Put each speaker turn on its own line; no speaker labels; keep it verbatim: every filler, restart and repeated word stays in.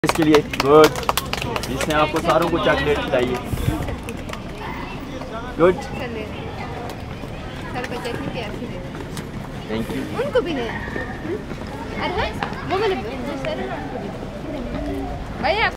इसके लिए गुड। इसने आपको सारों को चॉकलेट खिलाई। Good, thank you.
उनको भी नहीं। अरे वो मैंने भैया